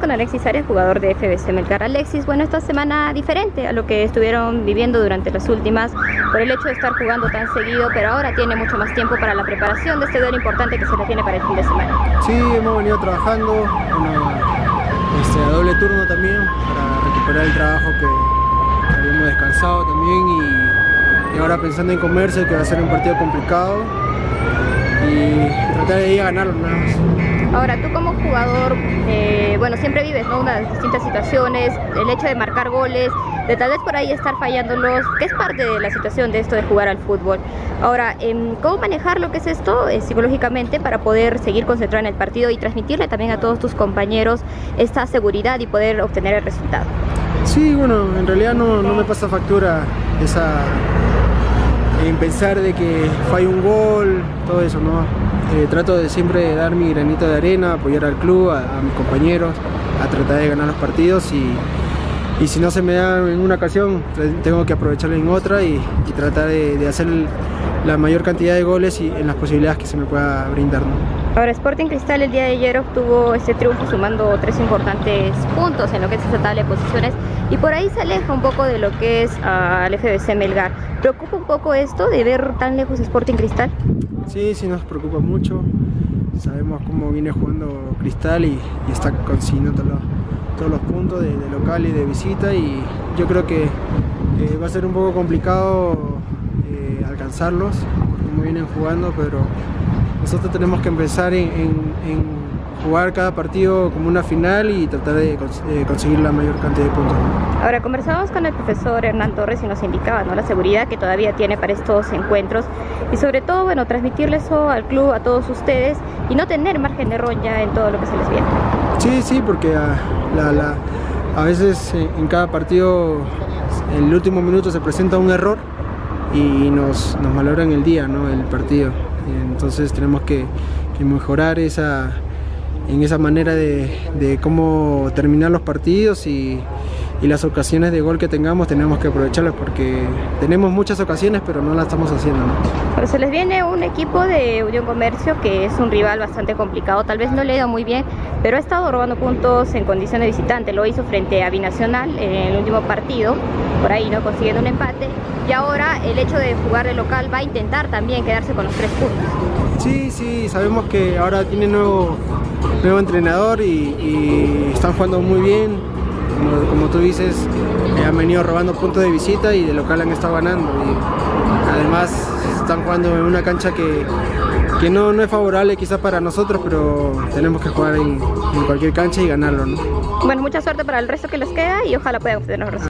con Alexis Arias, jugador de FBC Melgar. Alexis, bueno, esta semana diferente a lo que estuvieron viviendo durante las últimas, por el hecho de estar jugando tan seguido, pero ahora tiene mucho más tiempo para la preparación de este duelo importante que se le tiene para el fin de semana. Sí, hemos venido trabajando a doble turno también para recuperar el trabajo que habíamos descansado también y ahora pensando en Comercio, que va a ser un partido complicado y tratar de ir a ganarlo nada más. Ahora, tú como jugador, bueno, siempre vives, ¿no?, unas distintas situaciones, el hecho de marcar goles, de tal vez por ahí estar fallándolos, que es parte de la situación de esto de jugar al fútbol. Ahora, ¿cómo manejar lo que es esto psicológicamente para poder seguir concentrado en el partido y transmitirle también a todos tus compañeros esta seguridad y poder obtener el resultado? Sí, bueno, en realidad no me pasa factura en pensar de que falle un gol, todo eso, ¿no? Trato de siempre dar mi granito de arena, apoyar al club, a mis compañeros, a tratar de ganar los partidos y si no se me da en una ocasión, tengo que aprovecharlo en otra y tratar de hacer la mayor cantidad de goles y en las posibilidades que se me pueda brindar, ¿no? Ahora, Sporting Cristal el día de ayer obtuvo este triunfo sumando 3 importantes puntos en lo que es esta tabla de posiciones y por ahí se aleja un poco de lo que es al FBC Melgar. ¿Preocupa un poco esto de ver tan lejos Sporting Cristal? Sí, sí nos preocupa mucho. Sabemos cómo viene jugando Cristal y está consiguiendo todos los puntos de local y de visita y yo creo que va a ser un poco complicado alcanzarlos por cómo vienen jugando, pero nosotros tenemos que empezar en jugar cada partido como una final y tratar de conseguir la mayor cantidad de puntos. Ahora, conversábamos con el profesor Hernán Torres y nos indicaba, ¿no?, la seguridad que todavía tiene para estos encuentros y sobre todo, bueno, transmitirle eso al club, a todos ustedes y no tener margen de error ya en todo lo que se les viene. Sí, porque a veces en cada partido en el último minuto se presenta un error y nos malogran el día, ¿no?, el partido. Entonces tenemos que mejorar en esa manera de cómo terminar los partidos y las ocasiones de gol que tengamos tenemos que aprovecharlas porque tenemos muchas ocasiones pero no las estamos haciendo, ¿no? Pero se les viene un equipo de Unión Comercio que es un rival bastante complicado, tal vez no le ha ido muy bien, pero ha estado robando puntos en condición de visitante, lo hizo frente a Binacional en el último partido, por ahí, ¿no?, consiguiendo un empate y ahora el hecho de jugar de local va a intentar también quedarse con los 3 puntos. Sí, sabemos que ahora tiene nuevo entrenador y están jugando muy bien. Como tú dices, han venido robando puntos de visita y de local han estado ganando y además están jugando en una cancha que no es favorable quizás para nosotros, pero tenemos que jugar en cualquier cancha y ganarlo, ¿no? Bueno, mucha suerte para el resto que les queda y ojalá puedan obtener los resultados.